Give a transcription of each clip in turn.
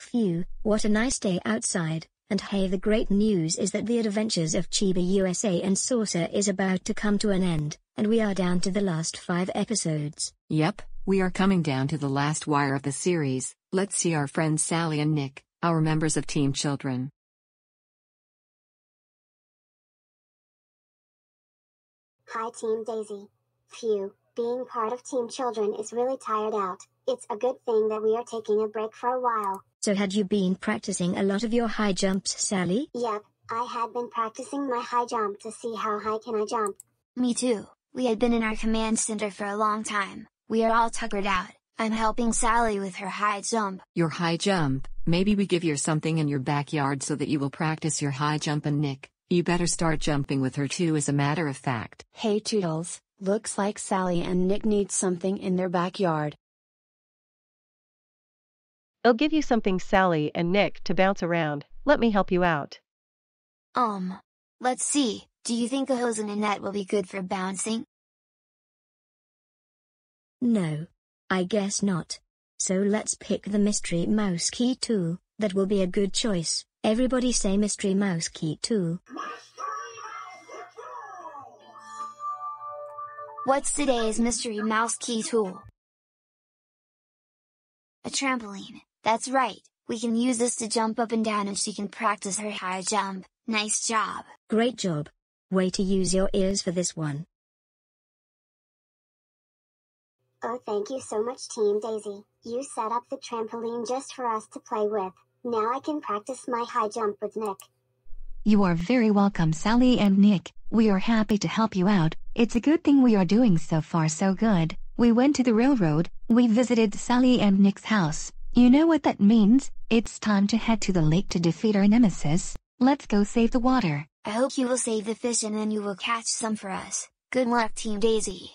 Phew, what a nice day outside. And hey, the great news is that the adventures of Chibi USA and Saucer is about to come to an end, and we are down to the last 5 episodes. Yep, we are coming down to the last wire of the series. Let's see our friends Sally and Nick, our members of Team Children. Hi Team Daisy. Phew, being part of Team Children is really tired out. It's a good thing that we are taking a break for a while. So had you been practicing a lot of your high jumps, Sally? Yep, I had been practicing my high jump to see how high can I jump. Me too. We had been in our command center for a long time. We are all tuckered out. I'm helping Sally with her high jump. Your high jump? Maybe we give you something in your backyard so that you will practice your high jump. And Nick, you better start jumping with her too, as a matter of fact. Hey Toodles, looks like Sally and Nick need something in their backyard. I'll give you something, Sally and Nick, to bounce around. Let me help you out. Let's see. Do you think a hose and a net will be good for bouncing? No. I guess not. So let's pick the Mystery Mouse Key tool. That will be a good choice. Everybody say Mystery Mouse Key tool. What's today's Mystery Mouse Key tool? A trampoline. That's right. We can use this to jump up and down and she can practice her high jump. Nice job. Great job. Way to use your ears for this one. Oh, thank you so much Team Daisy. You set up the trampoline just for us to play with. Now I can practice my high jump with Nick. You are very welcome, Sally and Nick. We are happy to help you out. It's a good thing we are doing so far so good. We went to the railroad, we visited Sally and Nick's house. You know what that means? It's time to head to the lake to defeat our nemesis. Let's go save the water. I hope you will save the fish and then you will catch some for us. Good luck Team Daisy.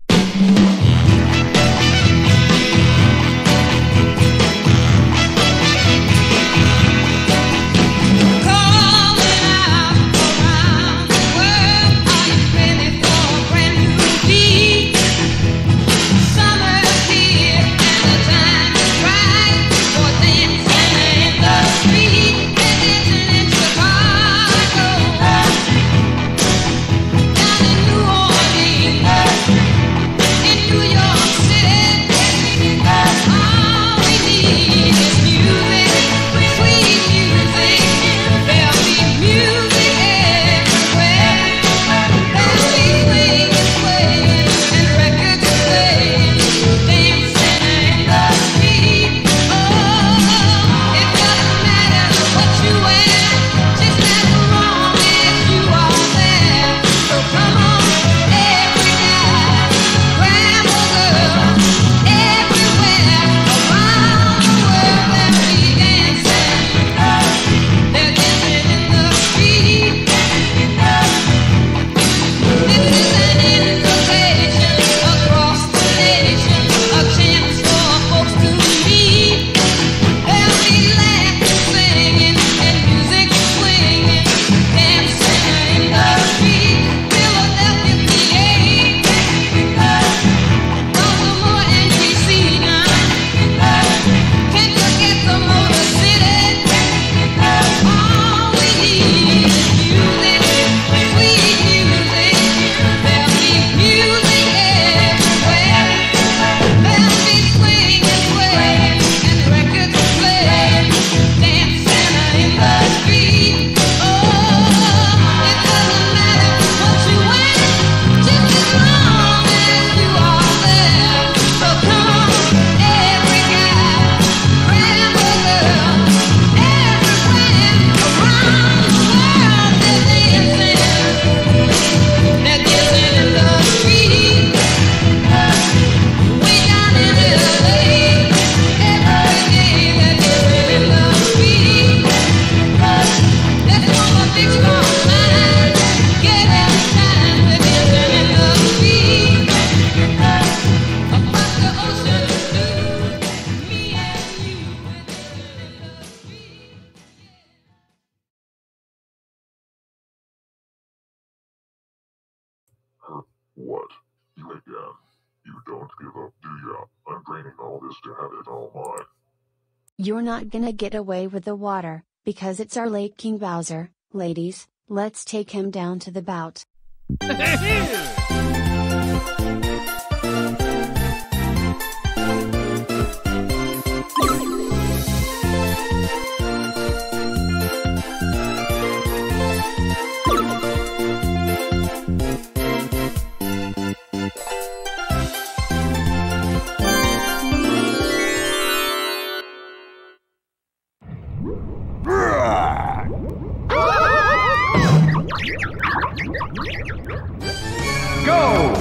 What? You again? You don't give up, do ya? I'm draining all this to have it all mine. You're not gonna get away with the water, because it's our Lake King Bowser. Ladies, let's take him down to the bout. Go!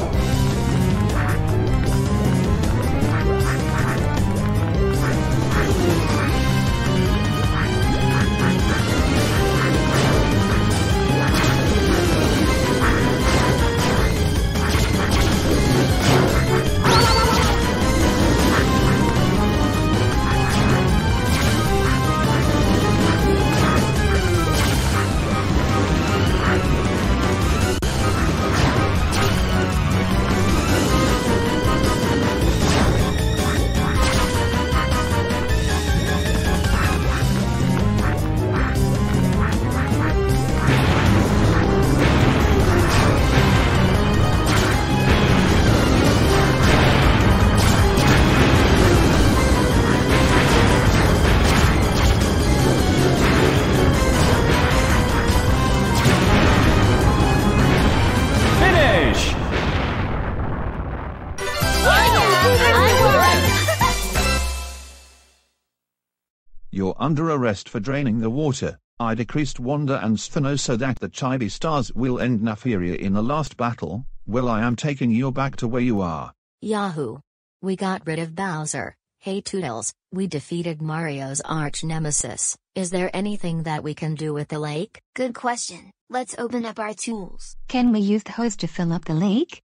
You're under arrest for draining the water. I decreased Wanda and Sphinx so that the Chibi Stars will end Naferia in the last battle. Well, I am taking you back to where you are. Yahoo! We got rid of Bowser. Hey Toodles, we defeated Mario's arch nemesis. Is there anything that we can do with the lake? Good question. Let's open up our tools. Can we use the hose to fill up the lake?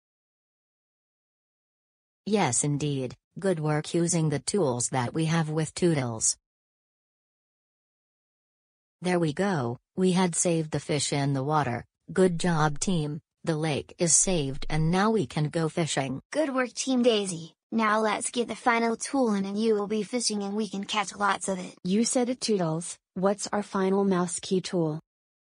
Yes indeed, good work using the tools that we have with Toodles. There we go, we had saved the fish in the water. Good job team, the lake is saved and now we can go fishing. Good work Team Daisy. Now let's get the final tool in and you will be fishing and we can catch lots of it. You said it, Toodles. What's our final mouse key tool?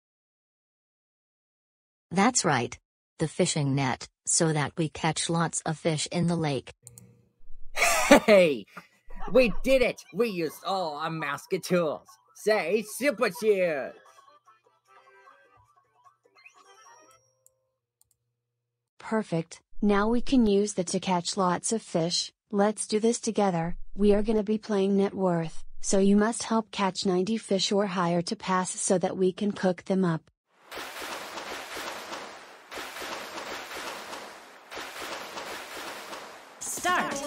That's right. The fishing net, so that we catch lots of fish in the lake. Hey! We did it! We used all our mascot tools. Say super cheers! Perfect. Now we can use that to catch lots of fish. Let's do this together. We are gonna be playing net worth, so you must help catch 90 fish or higher to pass so that we can cook them up. Start!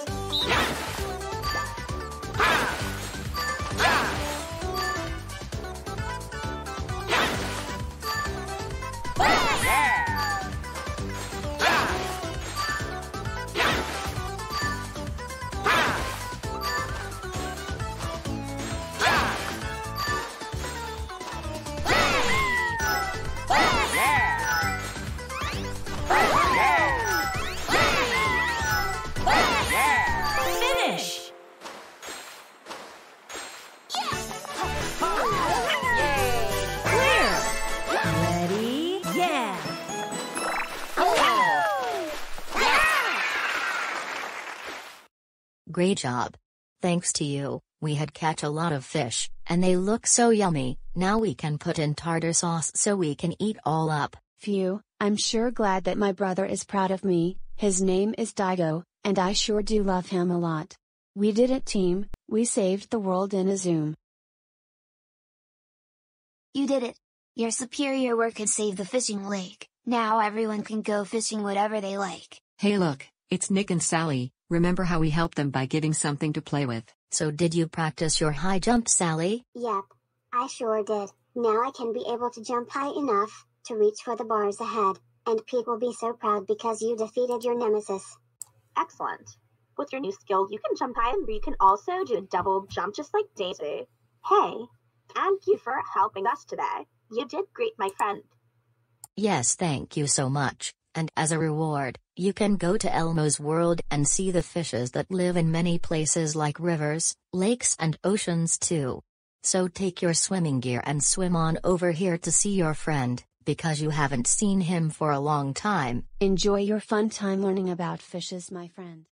Great job. Thanks to you, we had catch a lot of fish, and they look so yummy. Now we can put in tartar sauce so we can eat all up. Phew, I'm sure glad that my brother is proud of me. His name is Daigo, and I sure do love him a lot. We did it team, we saved the world in a zoom. You did it. Your superior work had saved the fishing lake. Now everyone can go fishing whatever they like. Hey look, it's Nick and Sally. Remember how we helped them by giving something to play with? So did you practice your high jump, Sally? Yep, I sure did. Now I can be able to jump high enough to reach for the bars ahead, and Pete will be so proud because you defeated your nemesis. Excellent. With your new skill, you can jump high and you can also do a double jump just like Daisy. Hey, thank you for helping us today. You did great, my friend. Yes, thank you so much. And as a reward, you can go to Elmo's world and see the fishes that live in many places like rivers, lakes and oceans too. So take your swimming gear and swim on over here to see your friend, because you haven't seen him for a long time. Enjoy your fun time learning about fishes, my friend.